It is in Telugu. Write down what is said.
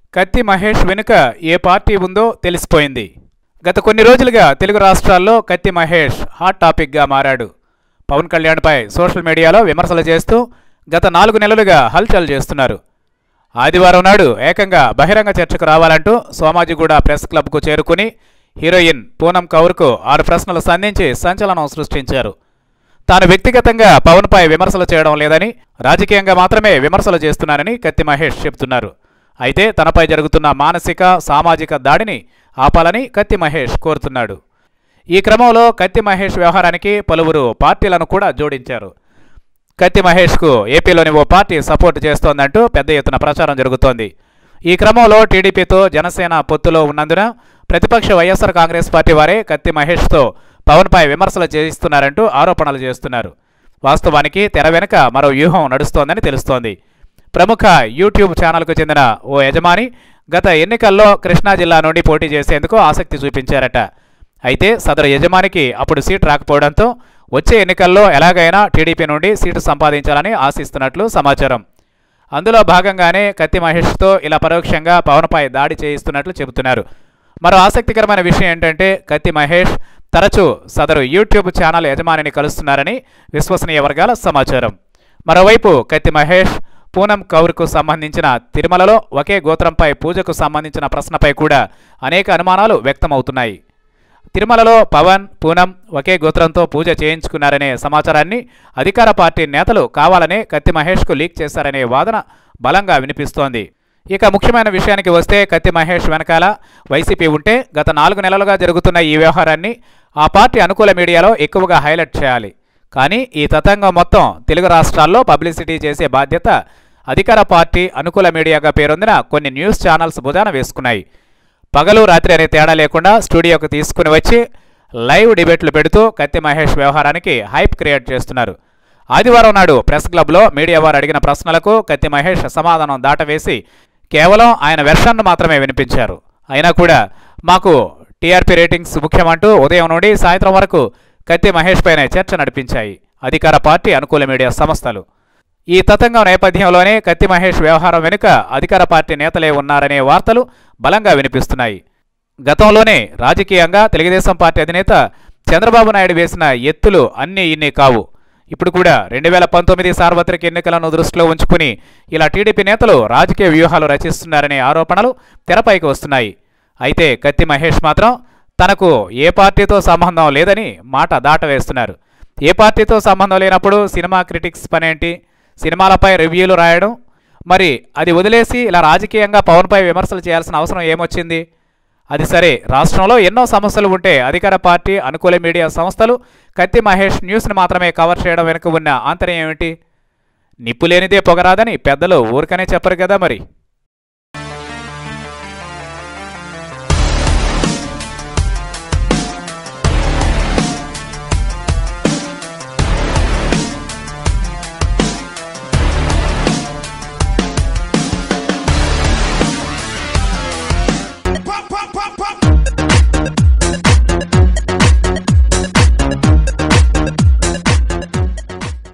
కత్తి మహేష్ వెనుక ఏ పార్టీ ఉందో తెలిసిపోయింది. గత కొన్ని రోజులుగా తెలుగు రాష్ట్రాల్లో కత్తి మహేష్ హాట్ టాపిక్గా మారాడు. పవన్ కళ్యాణ్పై సోషల్ మీడియాలో విమర్శలు చేస్తూ గత 4 నెలలుగా హల్చల్ చేస్తున్నారు. ఆదివారం నాడు ఏకంగా బహిరంగ చర్చకు రావాలంటూ సోమాజిగూడ ప్రెస్ క్లబ్కు చేరుకుని హీరోయిన్ పూనం కౌర్కు 6 ప్రశ్నలు సంధించి సంచలనం సృష్టించారు. తాను వ్యక్తిగతంగా పవన్పై విమర్శలు చేయడం లేదని, రాజకీయంగా మాత్రమే విమర్శలు చేస్తున్నానని కత్తి మహేష్ చెబుతున్నారు. అయితే తనపై జరుగుతున్న మానసిక సామాజిక దాడిని ఆపాలని కత్తి మహేష్ కోరుతున్నాడు. ఈ క్రమంలో కత్తి మహేష్ వ్యవహారానికి పలువురు పార్టీలను కూడా జోడించారు. కత్తి మహేష్కు ఏపీలోని ఓ పార్టీ సపోర్ట్ చేస్తోందంటూ పెద్ద ఎత్తున ప్రచారం జరుగుతోంది. ఈ క్రమంలో టీడీపీతో జనసేన పొత్తులో ఉన్నందున ప్రతిపక్ష వైఎస్ఆర్ కాంగ్రెస్ పార్టీ వారే కత్తి మహేష్తో పవన్పై విమర్శలు చేయిస్తున్నారంటూ ఆరోపణలు చేస్తున్నారు. వాస్తవానికి తెర వెనుక మరో వ్యూహం నడుస్తోందని తెలుస్తోంది. ప్రముఖ యూట్యూబ్ ఛానల్కు చెందిన ఓ యజమాని గత ఎన్నికల్లో కృష్ణా జిల్లా నుండి పోటీ చేసేందుకు ఆసక్తి చూపించారట. అయితే సదరు యజమానికి అప్పుడు సీటు రాకపోవడంతో వచ్చే ఎన్నికల్లో ఎలాగైనా టీడీపీ నుండి సీటు సంపాదించాలని ఆశిస్తున్నట్లు సమాచారం. అందులో భాగంగానే కత్తి మహేష్తో ఇలా పరోక్షంగా పవన్పై దాడి చేయిస్తున్నట్లు చెబుతున్నారు. మరో ఆసక్తికరమైన విషయం ఏంటంటే కత్తి మహేష్ తరచూ సదరు యూట్యూబ్ ఛానల్ యజమానిని కలుస్తున్నారని విశ్వసనీయ వర్గాల సమాచారం. మరోవైపు కత్తి మహేష్ పూనం కౌర్కు సంబంధించిన తిరుమలలో ఒకే గోత్రంపై పూజకు సంబంధించిన ప్రశ్నపై కూడా అనేక అనుమానాలు వ్యక్తమవుతున్నాయి. తిరుమలలో పవన్, పూనం ఒకే గోత్రంతో పూజ చేయించుకున్నారనే సమాచారాన్ని అధికార పార్టీ నేతలు కావాలనే కత్తి మహేష్కు లీక్ చేశారనే వాదన బలంగా వినిపిస్తోంది. ఇక ముఖ్యమైన విషయానికి వస్తే కత్తి మహేష్ వెనకాల వైసీపీ ఉంటే గత 4 నెలలుగా జరుగుతున్న ఈ వ్యవహారాన్ని ఆ పార్టీ అనుకూల మీడియాలో ఎక్కువగా హైలైట్ చేయాలి. కానీ ఈ తతంగం మొత్తం తెలుగు రాష్ట్రాల్లో పబ్లిసిటీ చేసే బాధ్యత అధికార పార్టీ అనుకూల మీడియాగా పేరొందిన కొన్ని న్యూస్ ఛానల్స్ భుజాన వేసుకున్నాయి. పగలు రాత్రి అనే తేడా లేకుండా స్టూడియోకి తీసుకుని వచ్చి లైవ్ డిబేట్లు పెడుతూ కత్తి మహేష్ వ్యవహారానికి హైప్ క్రియేట్ చేస్తున్నారు. ఆదివారం నాడు ప్రెస్ క్లబ్లో మీడియా వారు అడిగిన ప్రశ్నలకు కత్తి మహేష్ సమాధానం దాటవేసి కేవలం ఆయన వెర్షన్ను మాత్రమే వినిపించారు. అయినా కూడా మాకు టీఆర్పీ రేటింగ్స్ ముఖ్యమంటూ ఉదయం నుండి సాయంత్రం వరకు కత్తి మహేష్ పైనే చర్చ నడిపించాయి అధికార పార్టీ అనుకూల మీడియా సంస్థలు. ఈ తతంగం నేపథ్యంలోనే కత్తి మహేష్ వ్యవహారం వెనుక అధికార పార్టీ నేతలే ఉన్నారనే వార్తలు బలంగా వినిపిస్తున్నాయి. గతంలోనే రాజకీయంగా తెలుగుదేశం పార్టీ అధినేత చంద్రబాబు నాయుడు వేసిన ఎత్తులు అన్నీ ఇన్ని కావు. ఇప్పుడు కూడా 2019 సార్వత్రిక ఎన్నికలను దృష్టిలో ఉంచుకుని ఇలా టీడీపీ నేతలు రాజకీయ వ్యూహాలు రచిస్తున్నారనే ఆరోపణలు తెరపైకి వస్తున్నాయి. అయితే కత్తి మహేష్ మాత్రం తనకు ఏ పార్టీతో సంబంధం లేదని మాట దాటవేస్తున్నారు. ఏ పార్టీతో సంబంధం లేనప్పుడు సినిమా క్రిటిక్స్ పనేంటి, సినిమాలపై రివ్యూలు రాయడం, మరి అది వదిలేసి ఇలా రాజకీయంగా పవన్పై విమర్శలు చేయాల్సిన అవసరం ఏమొచ్చింది? అది సరే, రాష్ట్రంలో ఎన్నో సమస్యలు ఉంటే అధికార పార్టీ అనుకూల మీడియా సంస్థలు కత్తి మహేష్ న్యూస్ని మాత్రమే కవర్ చేయడం వెనుక ఉన్న ఆంతర్యం ఏమిటి? నిప్పు లేనిదే పొగరాదని పెద్దలు ఊరికనే చెప్పరు కదా మరి.